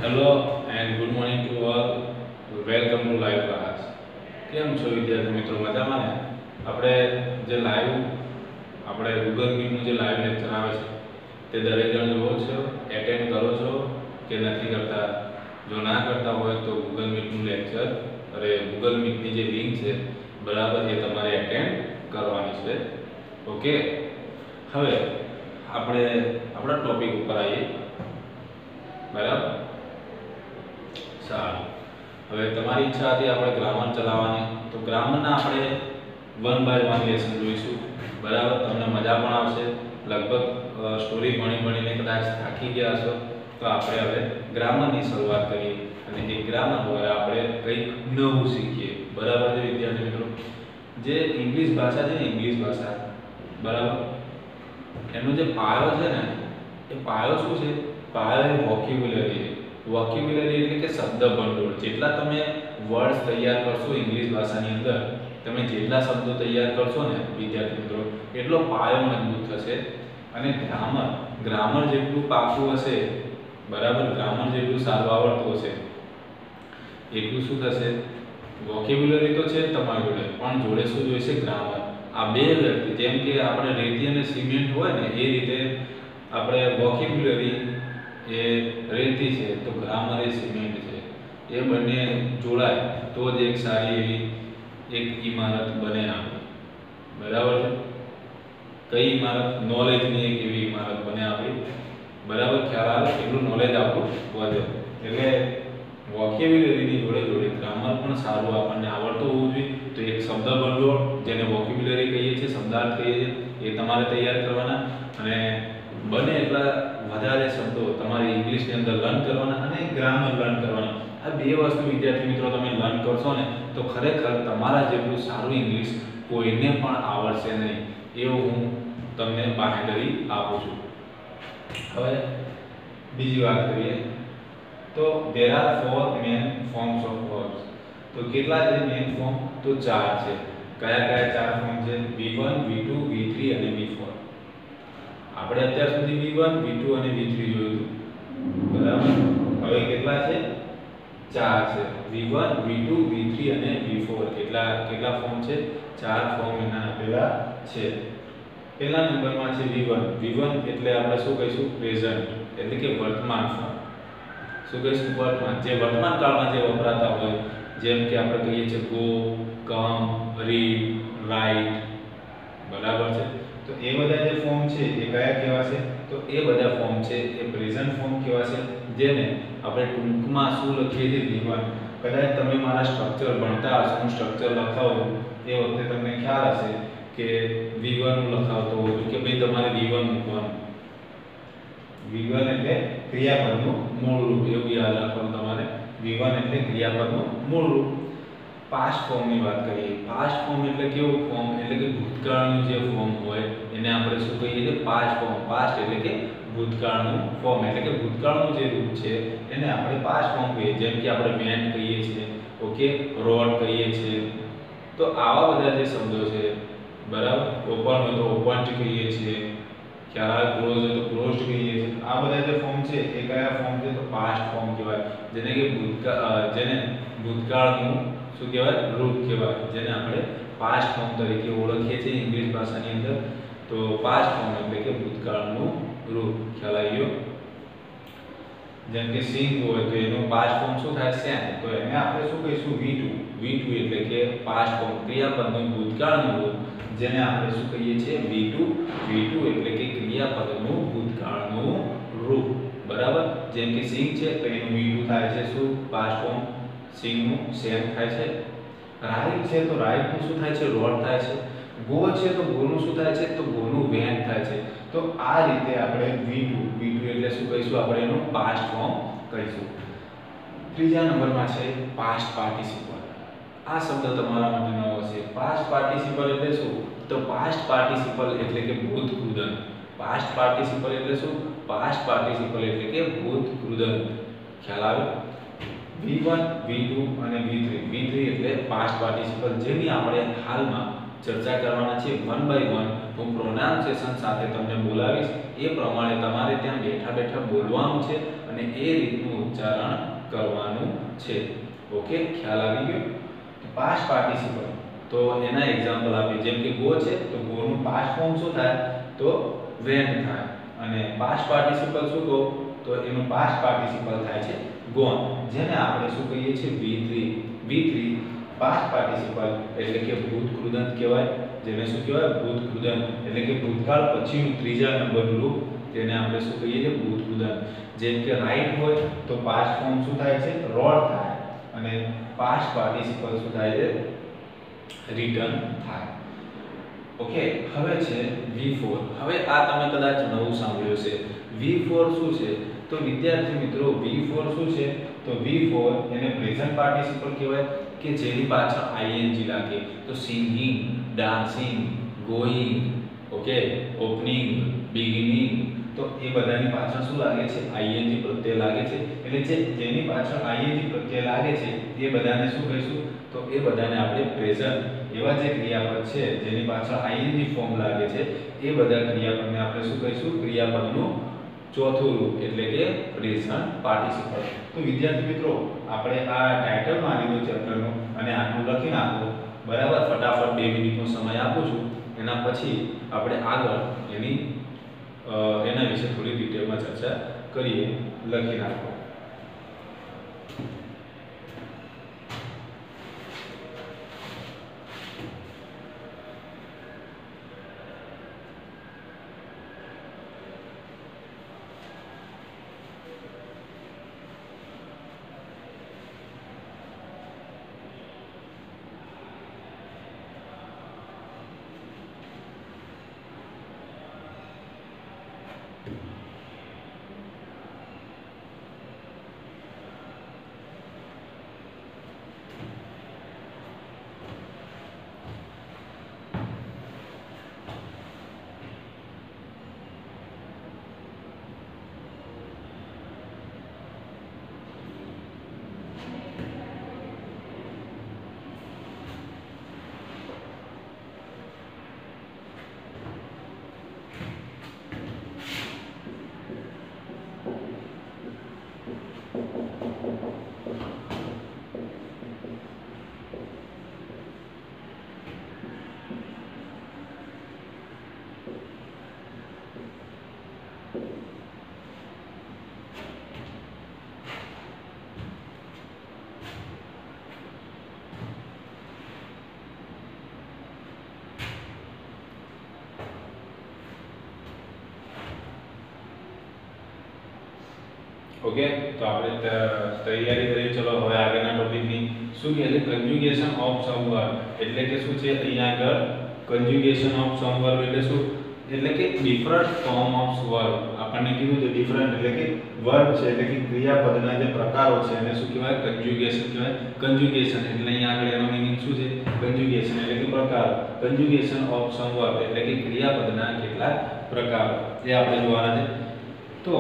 Hello and good morning to all. Welcome to live class. કેમ છો વિદ્યાર્થી મિત્રો, મજામાં ને? આપણે જે લાઈવ આપણે ગૂગલ મીટનું જે લાઈવ લેક્ચર આવે છે તે દરેક જણ જોવો છો, એટેન્ડ કરો છો કે નથી કરતા? જો ના કરતા હોય તો ગૂગલ મીટનું લેક્ચર ગૂગલ મીટની જે લિંક છે બરાબર એ તમારે એટેન્ડ કરવાની છે. ઓકે, હવે આપણે આપણા ટોપિક ઉપર આવીએ. બરાબર, સારું. હવે તમારી ઈચ્છા હતી આપણે ગ્રામર ચલાવવાની, તો ગ્રામરના આપણે 1 by 1 લેસન જોઈશું. બરાબર, તમને મજા પણ આવશે. લગભગ સ્ટોરી ભણીને કદાચ થાકી ગયા છો, તો આપણે હવે ગ્રામરની શરૂઆત કરીએ અને એ ગ્રામર દ્વારા આપણે કંઈક નવું શીખીએ. બરાબર છે વિદ્યાર્થી મિત્રો, જે ઇંગ્લિશ ભાષા છે ને, ઇંગ્લિશ ભાષા બરાબર, એનો જે પાયો છે ને, એ પાયો શું છે? પાયો એ વોકેબ્યુલરી છે. વોકેબ્યુલરી એટલે કે શબ્દ ભંડોળ. જેટલા તમે વર્ડ્સ તૈયાર કરશો ઇંગ્લિશ ભાષાની અંદર, તમે જેટલા શબ્દો તૈયાર કરશો ને વિદ્યાર્થી મિત્રો, એટલો પાયો મજબૂત થશે. અને ગ્રામર જેટલું પાકું હશે, બરાબર, ગ્રામર જેટલું સારું આવડતું હશે, એટલું શું થશે? વોકેબ્યુલરી તો છે તમારી જોડે, પણ જોડે શું જોઈશે? ગ્રામર. આ બે વ્યક્તિ, જેમ કે આપણે રેતી અને સિમેન્ટ હોય ને, એ રીતે આપણે વોકેબ્યુલરી એ રેતી છે તો ગ્રામર એ સિમેન્ટ છે. એ બંને જોડાય તો જ એક સારી એવી એક ઇમારત બને આપણી. બરાબર છે? કઈ ઇમારત? નોલેજની એક એવી ઇમારત બને આપણી. બરાબર, ખ્યાલ આવે? એટલું નોલેજ આપણું વધે. એટલે વોકેબ્યુલરીની જોડે જોડે ગ્રામર પણ સારું આપણને આવડતું હોવું જોઈએ. તો એક શબ્દ ભંડોળ, જેને વોકેબ્યુલરી કહીએ છીએ, શબ્દાર્થ કહીએ છીએ, એ તમારે તૈયાર કરવાના. અને બને એટલા વધારે શબ્દો તમારે ઇંગ્લિશની અંદર લર્ન કરવાના અને ગ્રામર લર્ન કરવાના. આ બે વસ્તુ વિદ્યાર્થી મિત્રો તમે લર્ન કરશો ને, તો ખરેખર તમારા જેટલું સારું ઇંગ્લિશ કોઈને પણ આવડશે નહીં, એવું હું તમને બાંહેધરી આપું છું. હવે બીજી વાત કરીએ તો there are 4 main forms of verbs. તો કેટલા છે મેઇન ફોર્મ? તો 4 છે. કયા કયા 4 ફોર્મ છે? V1, V2, V3 અને V4. આપણે અત્યાર સુધી V1, V2 અને V3 જોયું હતું. બરાબર, હવે કેટલા છે? 4 છે. V1, V2, V3 અને V4. કેટલા ફોર્મ છે? 4 ફોર્મ એના આપેલા છે. પહેલા નંબરમાં છે V1. V1 એટલે આપણે શું કહીશું? પ્રેઝન્ટ, એટલે કે વર્તમાન ફોર્મ. શું કહીશું? વર્તમાન. જે વર્તમાન કાળમાં જે વપરાતા હોય, જેમ કે આપણે કહીએ છીએ ગો, કમ, રીડ, રાઇટ. બરાબર છે? તો એ બધા જે ફોર્મ છે એ કયા કહેવાશે? તો એ બધા ફોર્મ છે એ પ્રેઝન્ટ ફોર્મ કહેવાશે, જેને આપણે ટૂંકમાં શું લખીએ છીએ? V1. કદાચ તમે મારા સ્ટ્રક્ચર ભણતા હશો, હું સ્ટ્રક્ચર લખાવું એ વખતે તમને ખ્યાલ હશે કે V1 નું લખાવતો હોઉં છું કે ભાઈ તમારે V1 મૂકવાનું. V1 એટલે ક્રિયાપદનું મૂળ રૂપ, એવું યાદ રાખવાનું તમારે. V1 એટલે ક્રિયાપદનું મૂળ રૂપ. પાસ્ટ ફોર્મની વાત કરીએ. પાસ્ટ ફોર્મ એટલે કેવું ફોર્મ? એટલે કે ભૂતકાળનું જે ફોર્મ હોય એને આપણે શું કહીએ છીએ? Past form. પાસ્ટ એટલે કે ભૂતકાળનું ફોર્મ, એટલે કે ભૂતકાળનું જે રૂપ છે એને આપણે પાસ્ટ ફોર્મ કહીએ. જેમ કે આપણે વેન્ટ કહીએ છીએ, ઓકે, રોડ કહીએ છીએ. તો આવા બધા જે શબ્દો છે, બરાબર, ઓપન હોય તો ઓપન્ડ કહીએ છીએ, ખ્યાલ, ક્લોઝ હોય તો ક્લોઝડ કહીએ છીએ. આ બધા જે ફોર્મ છે એ કયા ફોર્મ છે? તો પાસ્ટ ફોર્મ કહેવાય. જેને કે ભૂતકાળનું શું કહેવાય? રૂપ કહેવાય, જેને આપણે પાસ્ટ ફોર્મ તરીકે ઓળખીએ છીએ ઇંગ્લિશ ભાષાની અંદર. તો પાસ્ટ ફોર્મ એટલે કે ભૂતકાળનું રૂપ. ખ્યાલ આવ્યો? જેમ કે સિંગ હોય તો એનું પાસ્ટ ફોર્મ શું થાય? સેન. તો એને આપણે શું કહીશું? V2. V2 એટલે કે પાસ્ટ ફોર્મ, ક્રિયાપદનું ભૂતકાળનું રૂપ, જેને આપણે શું કહીએ છીએ? V2. V2 એટલે કે ક્રિયાપદનું ભૂતકાળનું રૂપ. બરાબર, જેમ કે સિંગ છે તો એનું V2 થાય છે શું? Past form. સિંગનું સેમ થાય છે. રાઇટ છે તો રાઇટનું શું થાય છે? રોડ થાય છે. ગો છે તો ગોનું શું થાય છે? તો ગોનું વેન્ટ થાય છે. તો આ રીતે આપણે V2 એટલે શું કહીશું? આપણે એનું પાસ્ટ ફોર્મ કહીશું. ત્રીજા નંબરમાં છે પાસ્ટ પાર્ટિસિપલ. આ શબ્દ તમારા માટે નવો છે. પાસ્ટ પાર્ટિસિપલ એટલે શું? તો પાસ્ટ પાર્ટિસિપલ એટલે કે ભૂતકૃદંત. પાસ્ટ પાર્ટિસિપલ એટલે શું? પાસ્ટ પાર્ટિસિપલ એટલે કે ભૂતકૃદંત. ખ્યાલ આવે? V1, V2 અને V3. V3 એટલે પાસ્ટ પાર્ટિસિપલ, જેની આપણે હાલમાં ચર્ચા કરવાના છે 1 by 1. હું પ્રોનાઉન્સિએશન સાથે તમને બોલાવીશ, એ પ્રમાણે તમારે ત્યાં બેઠા બેઠા બોલવાનું છે અને એ રીતનું ઉચ્ચારણ કરવાનું છે. ઓકે, ખ્યાલ આવી ગયો? તો પાસ્ટ પાર્ટિસિપલ તો એના એક્ઝામ્પલ આપીએ. જેમ કે ગો છે તો ગો નું પાસ્ટ ફોર્મ શું થાય? તો વેન્ટ થાય. અને પાસ્ટ પાર્ટિસિપલ શું કહો? તો એનું પાસ્ટ પાર્ટિસિપલ થાય છે ગોન, જેને આપણે શું કહીએ છીએ? V3 પાસ્ટ પાર્ટિસિપલ એટલે કે ભૂતકૃદંત કહેવાય. જેને શું કહેવાય? ભૂતકૃદંત એટલે કે ભૂતકાળ પછીનું ત્રીજા નંબરનું રૂપ, તેને આપણે શું કહીએ છીએ? ભૂતકૃદંત. જેમ કે રાઈટ હોય તો પાસ્ટ ફોર્મ શું થાય છે? રોડ થાય. અને પાસ્ટ પાર્ટિસિપલ શું થાય છે? રિટર્ન થાય. ઓકે, હવે છે V4. હવે આ તમે કદાચ નવું સાંભળ્યું છે. V4 શું છે? તો વિદ્યાર્થી મિત્રો V4 શું છે? તો V4 એને પ્રેઝન્ટ પાર્ટિસિપલ કહેવાય કે જેની પાછળ ing લાગે. તો singing, dancing, going, okay, opening, beginning, તો એ બધાની પાછળ શું લાગે છે? ing પ્રત્યય લાગે છે. એટલે જેની પાછળ ing પ્રત્યય લાગે છે એ બધાને શું કહીશું? તો એ બધાને આપણે પ્રેઝન્ટ, એવા જે ક્રિયાપદ છે જેની પાછળ ing ફોર્મ લાગે છે એ બધા ક્રિયાપદને આપણે શું કહીશું? ક્રિયાપદનું ચોથું રૂપ એટલે કે પ્રેઝન્ટ પાર્ટિસિપલ. તો વિદ્યાર્થી મિત્રો આપણે આ ટાઇટલ માં લીધું ચેપ્ટરનું અને આટલું લખી નાખો. બરાબર, ફટાફટ 2 મિનિટનો સમય આપું છું. એના પછી આપણે આગળ એના વિશે થોડી ડિટેલમાં ચર્ચા કરીએ. લખી નાખો. ઓકે, તો આપણે તૈયારી કરી. ચલો હવે આગળના ટોપિકની શું કહે છે? કન્જ્યુગેશન ઓફ સમ વર્બ એટલે કે શું છે? અહીંયા આગળ કન્જ્યુગેશન ઓફ સમ વર્બ એટલે શું? એટલે કે ડિફરન્ટ ફોર્મ ઓફ વર્બ. આપણને કીધું છે ડિફરન્ટ એટલે કે વર્બ છે એટલે કે ક્રિયાપદના જે પ્રકારો છે એને શું કહેવાય? કન્જ્યુગેશન કહેવાય. કન્જ્યુગેશન એટલે અહીંયા આગળ એનો મીનિંગ શું છે? કન્જ્યુગેશન એટલે કે પ્રકાર. કન્જ્યુગેશન ઓફ સમ વર્બ એટલે કે ક્રિયાપદના કેટલાક પ્રકારો એ આપણે જોવાના છે. તો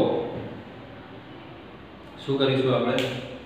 શું કરીશું? આપણે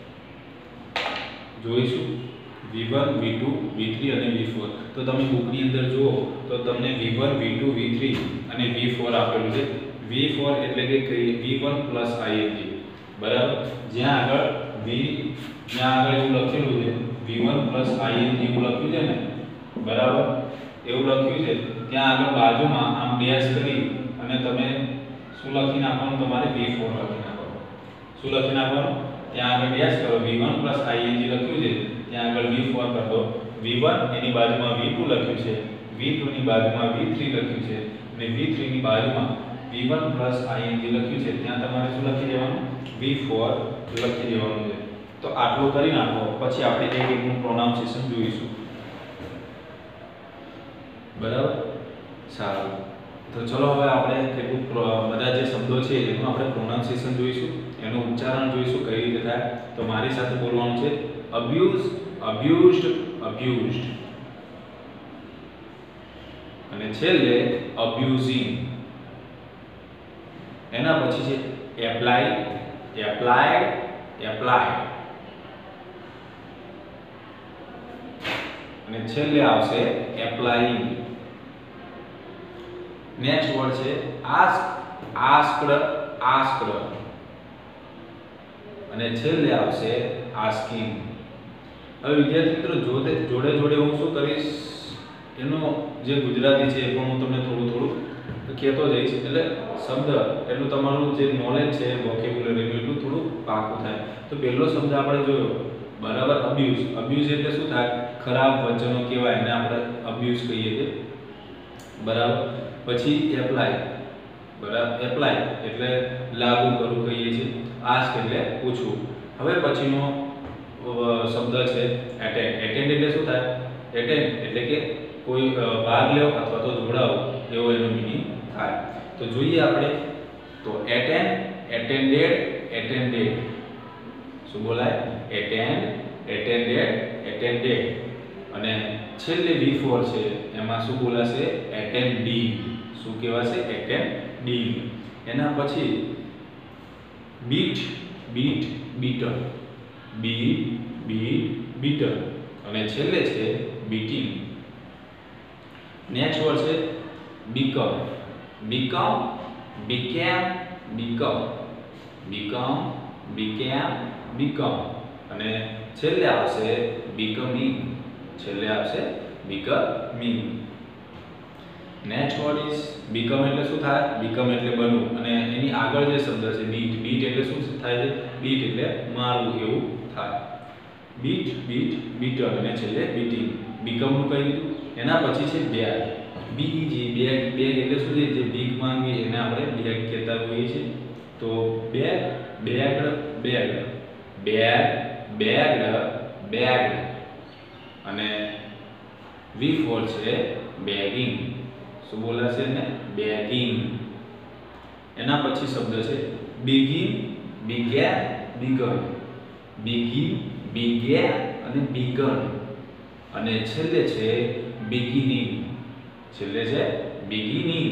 જોઈશું V1 V2 V3 અને V4. તો તમે બુકની અંદર જુઓ તો તમને V1 V2 V3 અને V4 આપેલું છે. V4 એટલે કે V1 ing. બરાબર, જ્યાં આગળ એવું લખેલું છે V1 ing એવું લખ્યું છે ને, બરાબર, એવું લખ્યું છે ત્યાં આગળ બાજુમાં આમ ડેશ કરી અને તમે શું લખી નાખવાનું? તમારે V4 લખી નાખવાનું. શું લખી નાખવાનું? ત્યાં આગળ ડેશ કરો. V1 ing લખ્યું છે ત્યાં આગળ V4 કરી દો. V1 એની બાજુમાં V2 લખ્યું છે, V2 ની બાજુમાં V3 લખ્યું છે અને V3 ની બાજુમાં V1 ing લખ્યું છે ત્યાં તમારે શું લખી દેવાનું? V4 લખી દેવાનું છે. તો આટલું કરી નાખો. પછી આપણે એક એકનું પ્રોનાઉન્સિએશન જોઈશું. બરાબર, સારું. તો ચલો હવે આપણે કેટલું બધા જે શબ્દો છે એનું આપણે પ્રોનાઉન્સિએશન જોઈશું, એનું ઉચ્ચારણ જોઈશું કઈ રીતે થાય. તો મારી સાથે બોલવાનું છે અબ્યુઝ, અબ્યુઝ્ડ, અબ્યુઝ્ડ, અને છેલ્લે અબ્યુઝિંગ. એના પછી છે એપ્લાય, એપ્લાયડ, એપ્લાયડ, અને છેલ્લે આવશે એપ્લાયિંગ. નેક્સ્ટ વર્ડ છે આસ્ક, આસ્કડ, આસ્કડ, અને છેલ્લે આવશે આસ્કિંગ. હવે વિદ્યાર્થી મિત્રો જોડે જોડે હું શું કરીશ, એનો જે ગુજરાતી છે એ પણ હું તમને થોડું કહેતો જઈશ, એટલે શબ્દ એટલું તમારું જે નોલેજ છે વોકેબ્યુલરીનું એટલું થોડું પાકું થાય. તો પહેલો શબ્દ આપણે જોયો, બરાબર, અબ્યુઝ. અબ્યુઝ એટલે શું થાય? ખરાબ વચનો કહેવાય, એને આપણે અબ્યુઝ કહીએ છીએ, બરાબર. પછી એપ્લાય, બરાબર, એપ્લાય એટલે લાગુ કરવું કહીએ છીએ. આસ્ક એટલે પૂછવું. હવે પછીનો શબ્દ છે એટેન્ડ. એટેન્ડ એટલે શું થાય? એટેન્ડ એટલે કે કોઈ ભાગ લેવો અથવા તો જોડાવો એવો એનો મીનિંગ થાય. તો જોઈએ આપણે, તો એટેન્ડ, એટેન્ડેડ, એટેન્ડેડ. શું બોલાય? Attend, attended, attended. અને છેલ્લે B4 છે એમાં શું બોલાશે? એટેન્ડિંગ. શું કહેવાશે? એટેન્ડિંગ. એના પછી beat, beat, beaten. Beat, beat, beaten. અને છેલ્લે છે બીટિંગ. નેક્સ્ટ વર્ડ છે become. Become, became, become. Become, became, become. અને છેલ્લે આવશે બીકમિંગ. છેલ્લે આવશે becoming. Next word is become. એટલે શું થાય? બીકમ એટલે બનવું. અને એની આગળ જે શબ્દ છે બીટ. બીટ એટલે શું થાય છે? બીટ એટલે મારવું એવું થાય. Beat, beat, beaten. અને છેલ્લે બીટિંગ. બીકમ નું કહી દીધું. એના પછી છે બેગ. બીજી બેગ. બેગ એટલે શું છે? જે ભીખ માંગવી એને આપણે બેગ કહેતા હોઈએ છીએ. તો beg, beg, beg, beg, beg, beg. અને V4 છે બેગિંગ. શું બોલાશે ને? બેગિંગ. એના પછી શબ્દ છે begin, began, begun. Begin, began અને બિગન. અને છેલ્લે છે બિગિનિંગ. છેલ્લે છે બિગિનિંગ.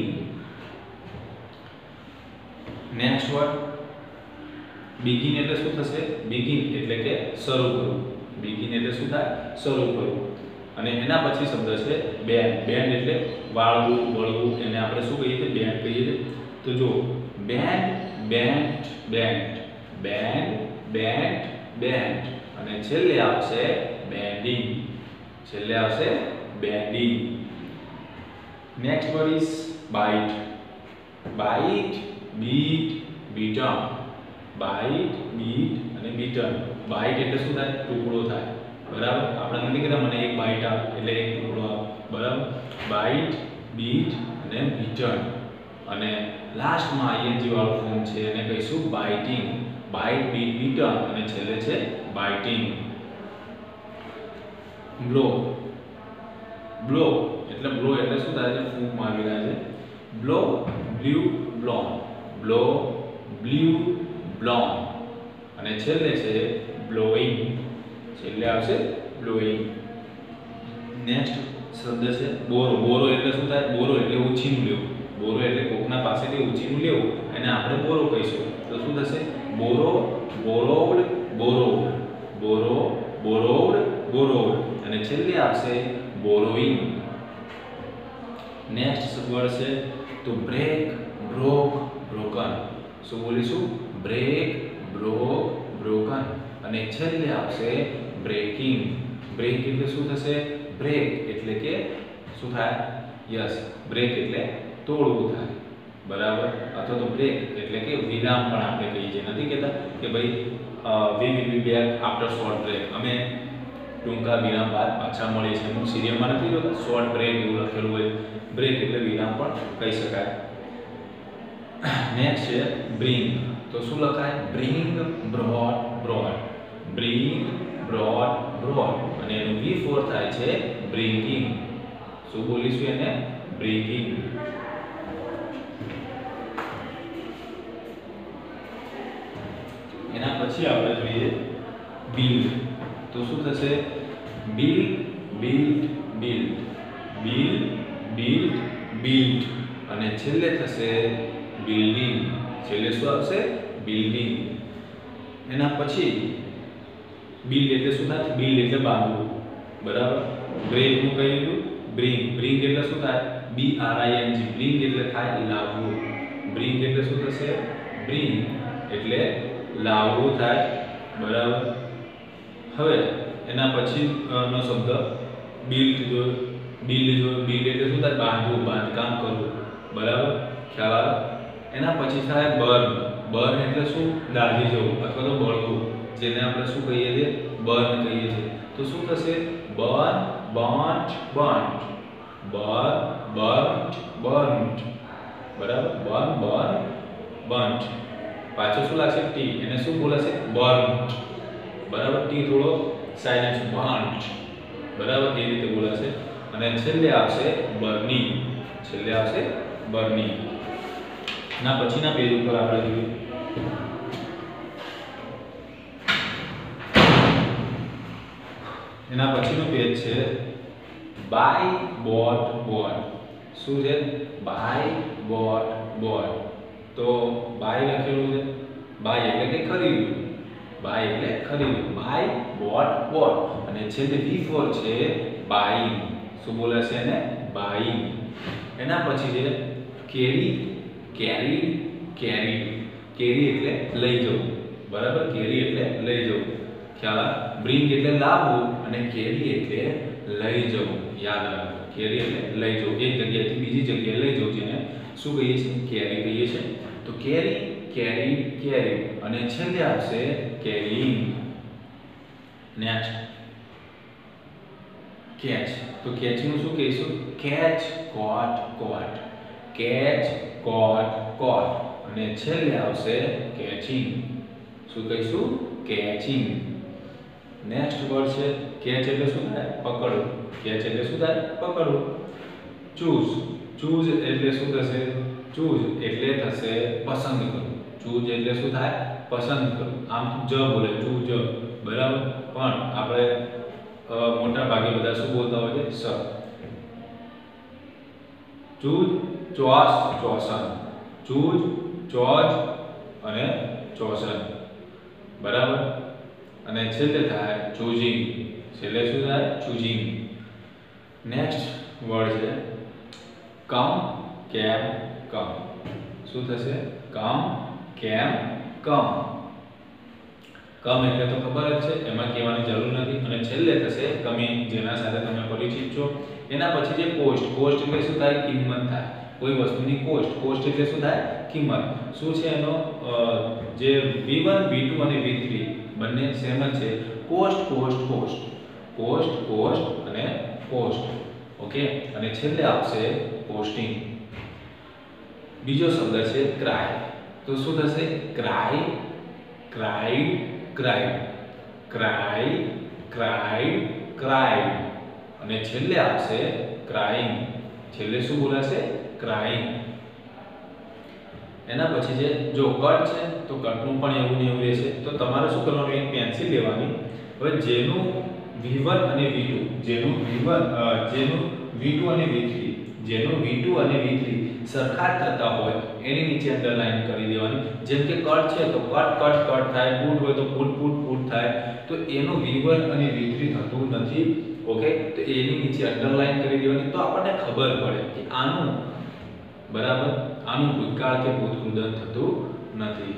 નેક્સ્ટ વર્ડ બિગિન એટલે શું થશે? બિગિન એટલે કે શરૂ કરવું. બિગિન એટલે શું થાય? શરૂ કરવું. અને એના પછી શબ્દ છે બેન્ડ. બેન્ડ એટલે વાળવું, વળવું. એને આપણે શું કહીએ છીએ? બેન્ડ કહીએ છીએ. તો જો bend, bend, bend, bend, bend, bend. અને છેલ્લે આવશે બેન્ડિંગ. છેલ્લે આવશે bending. Next word is bite. Bite, bit, bitten. Bite, bit અને બીટન. બાઇટ એટલે શું થાય? ટુકડો થાય, બરાબર. આપણે નથી કહેતા મને એક બાઇટ આપ એટલે એક ટુકડો આપ, બરાબર. બાઇટ, બીટ અને બીટન. અને લાસ્ટમાં ING વાળું ફોર્મ છે એને કહીશું બાઇટિંગ. Byte, bit, beaten. અને છેલ્લે છે બાઇટિંગ. બ્લો. બ્લો એટલે બ્લો એટલે શું થાય છે? ફૂંક મારી રહ્યા છે. Blow, blew, blown. Blow, blew, blown. અને છેલ્લે છે બ્લોઈંગ. છેલ્લે આવશે બ્લોઈંગ. નેક્સ્ટ શબ્દ છે બોરો. બોરો એટલે શું થાય? બોરો એટલે ઉછીનું લેવું. બોરો એટલે કોકના પાસેથી ઉછીનું લેવું, એને આપણે બોરો કહીશું. તો શું થશે? બોરો, બોરોવડ, બોરોવડ. બોરો, બોરોવડ, બોરોવડ. અને છેલ્લે આવશે બોરોઈંગ. નેક્સ્ટ વર્ડ છે તો બ્રેક, બ્રોક, બ્રોકન. શું બોલીશું? Break, broke, broken. અને છેલ્લે આવશે બ્રેકિંગ. બ્રેક એટલે શું થશે? બ્રેક એટલે કે શું થાય? યસ, બ્રેક એટલે તોડવું થાય, બરાબર. અથવા તો બ્રેક એટલે કે વિરામ પણ આપણે કહીએ છીએ. નથી કહેતા કે ભાઈ we will be back after short break. અમે ટૂંકા વિરામ બાદ પાછા મળીએ છીએ. અમુક સિરિયલમાં નથી જોતા શોર્ટ બ્રેક એવું લખેલું હોય. બ્રેક એટલે વિરામ પણ કહી શકાય. નેક્સ્ટ છે બ્રિંગ. તો શું લખાય? Bring, brought, brought. Bring, brought, brought. અને એનું V4 થાય છે બ્રિંગિંગ. શું બોલીશું એને? બ્રિંગિંગ. એના પછી આપણે જોઈએ બિલ્ડ. તો શું થશે? Build, build, build. Build, build, build. અને છેલ્લે થશે બિલ્ડિંગ. છેલ્લે શું આવશે? બિલ્ડિંગ. એના પછી બિલ્ડ એટલે શું થાય? બિલ્ડ એટલે બાંધવું, બરાબર. બ્રેક નું કહી દીધું. બ્રિંગ. બ્રિંગ એટલે શું થાય? BRING. બ્રિંગ એટલે થાય લાવવું. બ્રિંગ એટલે શું થશે? બ્રિંગ એટલે લાવવું થાય. બરાબર. હવે એના પછી નો શબ્દ બિલ્ડ જો. બિલ્ડ એટલે શું થાય? બાંધવું, બાંધકામ કરવું. બરાબર, ખ્યાલ આવે? એના પછી થાય બર્ન. બર્ન એટલે શું? દાઝી જવું અથવા તો બળવું, જેને આપણે શું કહીએ છીએ? બર્ન કહીએ છીએ. તો શું થશે? Burn, burnt, burnt. Burn, burnt, burnt. બરાબર, બર્ન, બર્ન, બર્ન્ટ. પાછો શું લાગશે? ટી. એને શું બોલાશે? બર્ન્ટ. બરાબર, ટી થોડો સાઇલેન્ટ. બર્ન્ટ. બરાબર, એ રીતે બોલાશે. અને છેલ્લે આવશે બર્નિંગ. છેલ્લે આવશે બર્નિંગ. ના પછીના પેજ ઉપર આપણે જોઈએ. એના પછીનું પેજ છે બાય, બોટ, બોટ. શું છે? Buy, bought, bought. તો બાય લખેલું છે. બાય એટલે કે ખરીદવું. બાય એટલે ખરીદવું. Buy, bought, bought. અને છેલ્લે V4 છે બાઈંગ. શું બોલે છે એને? બાઈંગ. એના પછી છે કેરી, કેરી, કેરી. કેરી એટલે લઈ જવું. બરાબર, કેરી એટલે લઈ જવું. ખ્યાલ આવે? બ્રિંગ એટલે લાવવું અને કેરી એટલે લઈ જવું. યાદ આવે? કેરી એટલે લઈ જવું, એક જગ્યાએથી બીજી જગ્યાએ લઈ જવું, જેને શું કહીએ છીએ? કેરી કહીએ છીએ. તો કેરી, કેરી, કેરી. અને છેલ્લે આવશે કેરીંગ. Next catch. તો કેચનું શું કહીશું? Catch, caught, caught. Catch, caught, caught. અને છેલ્લે આવશે કેચિંગ. શું કહીશું? કેચિંગ. નેક્સ્ટ વર્ડ છે કેચ એટલે શું થાય? પકડવું. કેચ એટલે શું થાય? પકડવું. ચૂઝ. ચૂઝ એટલે શું થશે? ચૂઝ એટલે થશે પસંદ કરવું. ચૂઝ એટલે શું થાય? પસંદ કરવું. આમ જ બોલે ચૂઝ. બરાબર, પણ આપણે મોટા ભાગે બધા શું બોલતા હોય છે? સ. ચૂઝ, ચોસ, ચોસન. ચૂઝ, ચોજ અને ચોસન. બરાબર. અને છેલ્લે થાય ચૂઝિંગ. છેલ્લે શું થાય? ચૂઝિંગ. નેક્સ્ટ વર્ડ છે કમ, કેમ, કમ. શું થશે? કમ, કેમ, કમ. કમ એટલે તો ખબર જ છે, એમાં કહેવાની જરૂર નથી. અને છેલ્લે થશે કમિંગ, જેના સાથે તમે પરિચિત છો. એના પછી જે કોસ્ટ. કોસ્ટ એટલે શું થાય? કિંમત થાય. કોઈ વસ્તુની કોસ્ટ. કોસ્ટ એટલે શું થાય? કિંમત. શું છે એનો? જે V1, V2 અને V3 બંને સેમ જ છે. Cost, cost, cost. Cost, cost અને કોસ્ટ. ઓકે. અને છેલ્લે આવશે કોસ્ટિંગ. બીજો શબ્દ છે ક્રાય. તો શું થશે? Cry, cried, cried. Cry, cried, cried. અને છેલ્લે આવશે ક્રાઇંગ. છેલ્લે શું બોલાશે? ક્રાઇંગ. એના પછી છે જો કટ છે, તો કટનું પણ એવું ને એવું રહેશે. તો તમારે શું કરવાનું? એક પેન્સિલ લેવાની. હવે જેનું V1 અને V2, જેનું V2 અને V3, જેનું V2 અને V3 સરખા જ થતા હોય એની નીચે અંડરલાઈન કરી દેવાની. જેમ કે કટ છે તો કટ, કટ, કટ થાય. પુટ હોય તો પુટ, પુટ, પુટ થાય. તો એનું V1 અને V3 થતું નથી. ઓકે. તો એની નીચે અંડરલાઈન કરી દેવાની. તો આપણને ખબર પડે કે આનું, બરાબર, આનું ભૂતકાળ કે ભૂતકૃદંત થતું નથી.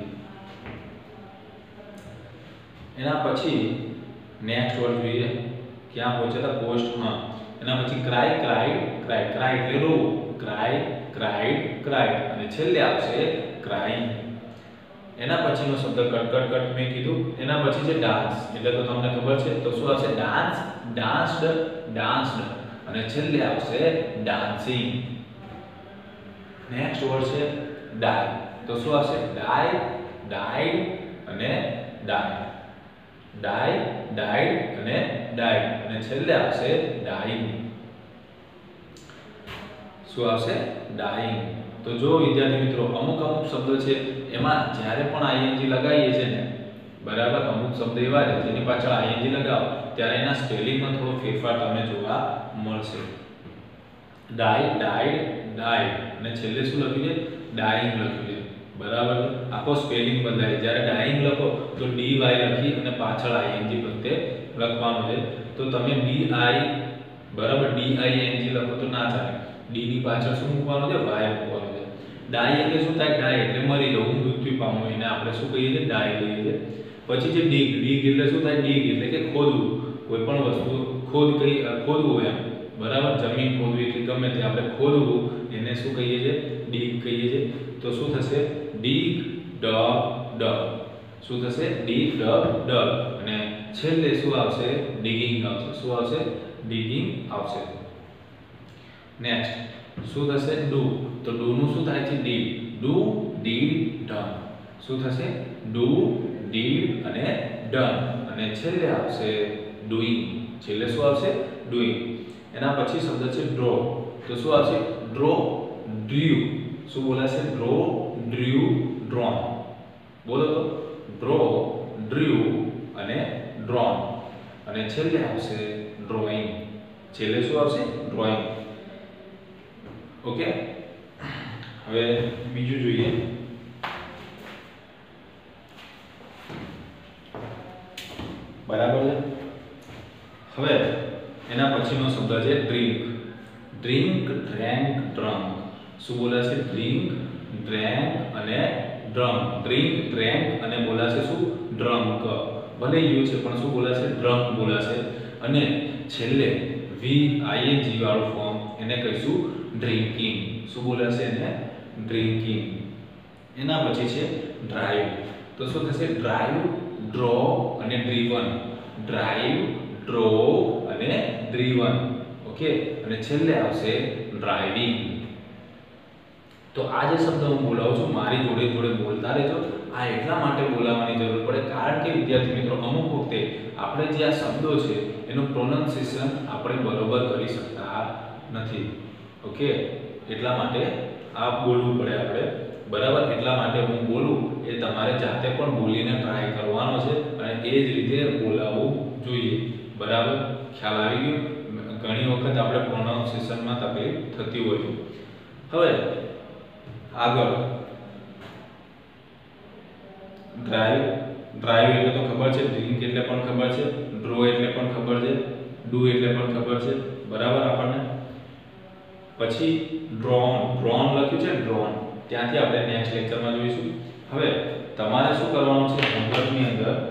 એના પછી નેક્સ્ટ વર્ડ જોઈએ. ક્યાં પહોંચ્યા હતા? પોસ્ટમાં. એના પછી ક્રાય, ક્રાઇડ, ક્રાઇડ. ક્રાય એટલે રોવું. Cry, cried, cried. અને છેલ્લે આવશે ક્રાઇંગ. એના પછીનો શબ્દ કટ, કટ, કટ મેં કીધું. એના પછી છે ડાન્સ. એટલે તો તમને ખબર છે. તો શું આવશે? Dance, danced, danced. અને છેલ્લે આવશે ડાન્સિંગ. નેક્સ્ટ વર્ડ છે ડાય. તો શું આવશે? ડાય, ડાઈડ અને ડાય. ડાય, ડાઈડ અને ડાઈડ. અને છેલ્લે આવશે ડાઈંગ. શું આવશે? ડાઈંગ. તો જો વિદ્યાર્થી મિત્રો, અમુક શબ્દો છે એમાં જ્યારે પણ ing લગાવીએ છે ને, બરાબર, અમુક શબ્દ એવા છે જેની પાછળ ing લગાવો ત્યારે એના સ્પેલિંગમાં થોડો ફેરફાર તમને જોવા મળશે. Die, died, died. અને છેલ્લે શું લખ્યું છે? ડાઈંગ લખ્યું છે. બરાબર. આખો સ્પેલિંગ બદલાય. જ્યારે ડાઈંગ લખો તો dy લખી અને પાછળ ing પ્રત્યે લખવાનું છે. તો તમે di, બરાબર, ing લખો તો ના ચાલે. d ની પાછળ શું મૂકવાનું છે? y મૂકવાનું છે. ડાય એટલે શું થાય? ડાય એટલે મરી જવું, મૃત્યુ પામવું. એને આપણે શું કહીએ છીએ? ડાય કહીએ છીએ. પછી જે ડીગ એટલે શું થાય? ડીગ એટલે કે ખોદવું, કોઈ પણ વસ્તુ ખોદવું એમ, બરાબર? જમીન ખોદવી કે ગમે તે આપણે ખોદવું એને શું કહીએ છીએ? ડીગ કહીએ છીએ. તો શું થશે? Dig dug dug. શું થશે? Dig dug dug. અને છેલ્લે શું આવશે? ડિગિંગ આવશે. શું આવશે? ડિગિંગ આવશે. નેક્સ્ટ શું થશે? ડુ. તો ડુ નું શું થાય છે? ડીડ. Do did done. શું થશે? ડુ ડીડ અને ડન. અને છેલ્લે આવશે ડુઈંગ. છેલ્લે શું આવશે? ડુઈંગ. એના પછી શબ્દ છે ડ્રો. તો શું આવશે? Draw drew. શું બોલાશે? Draw drew drawn. બોલો તો. ડ્રો ડ્રુ અને ડ્રોન. અને છેલ્લે આવશે ડ્રોઈંગ. છેલ્લે શું આવશે? ડ્રોઈંગ. ઓકે, હવે બીજું જોઈએ. બરાબર છે. હવે એના પછીનો શબ્દ છે ડ્રિંક. Drink drank drunk. શું બોલાશે? ડ્રિંક ડ્રેન્ક અને ડ્રંક. ડ્રિંક ડ્રેન્ક અને બોલાશે શું? ડ્રંક. ભલે યુ છે પણ શું બોલાશે? ડ્રંક બોલાશે. અને છેલ્લે VING વાળું ફોર્મ એને કહીશું ડ્રિંકિંગ. શું બોલાશે? એને ડ્રિંકિંગ. એના પછી છે ડ્રાઈવ. તો શું થશે? ડ્રાઈવ ડ્રો અને ડ્રીવન. ડ્રાઈવ ડ્રો અને ડ્રીવન. ઓકે, અને છેલ્લે આવશે ડ્રાઇવિંગ. તો આ જે શબ્દ હું બોલાવું છું મારી જોડે જોડે બોલતા રહેજો. આ એટલા માટે બોલાવવાની જરૂર પડે કારણ કે વિદ્યાર્થી મિત્રો અમુક વખતે આપણે જે આ શબ્દો છે એનું પ્રોનાઉન્સિએશન આપણે બરોબર કરી શકતા નથી. ઓકે, એટલા માટે આ બોલવું પડે આપણે, બરાબર? એટલા માટે હું બોલું એ તમારે જાતે પણ બોલીને ટ્રાય કરવાનો છે અને એ જ રીતે બોલાવવું જોઈએ. બરાબર? ખ્યાલ આવી ગયો? ઘણી વખત આપણે પ્રોનાઉન્સિએશનમાં તકલીફ થતી હોય છે. હવે આગળ ડ્રાઈવ. ડ્રાઈવ એટલે તો ખબર છે, ડ્રિંક એટલે પણ ખબર છે, ડ્રો એટલે પણ ખબર છે, ડુ એટલે પણ ખબર છે. બરાબર આપણને? પછી ડ્રોન. ડ્રોન લખ્યું છે ડ્રોન. ત્યાંથી આપણે નેક્સ્ટ લેક્ચરમાં જોઈશું. હવે તમારે શું કરવાનું છે? હોમવર્કની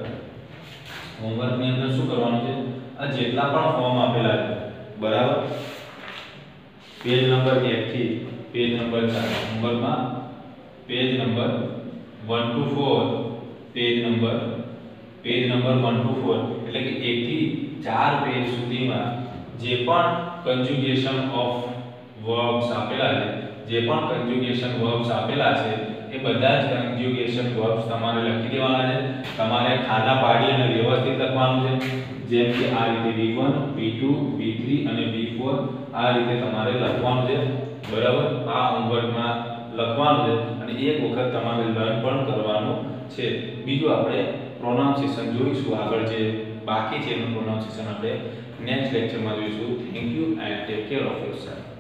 અંદર શું કરવાનું છે? આ જેટલા પણ ફોર્મ આપેલા છે, બરાબર? પેજ નંબર 1 થી પેજ નંબર 4 હોમવર્કમાં page number 1 to 4 page number 1 to 4 એટલે કે 1 થી 4 પેજ સુધીમાં જે પણ કન્જુગેશન ઓફ વર્બ્સ આપેલા છે, જે પણ કન્જુગેશન વર્બ્સ આપેલા છે એ બધા જ કન્જુગેશન વર્બ્સ તમારે લખી દેવાના છે. તમારે ખાના પાડી અને વ્યવસ્થિત લખવાનું છે. જેમ કે આ રીતે V1 V2 V3 અને V4 આ રીતે તમારે લખવાનું છે. બરાબર? આ હોમવર્કમાં લખવાનું છે અને એક વખત તમારે લર્ન પણ કરવાનું છે. બીજું આપણે પ્રોનાઉન્સિએશન જોઈશું. આગળ જે બાકી છે એનું પ્રોનાઉન્સિએશન આપણે નેક્સ્ટ લેક્ચરમાં જોઈશું. Thank you and take care of yourself.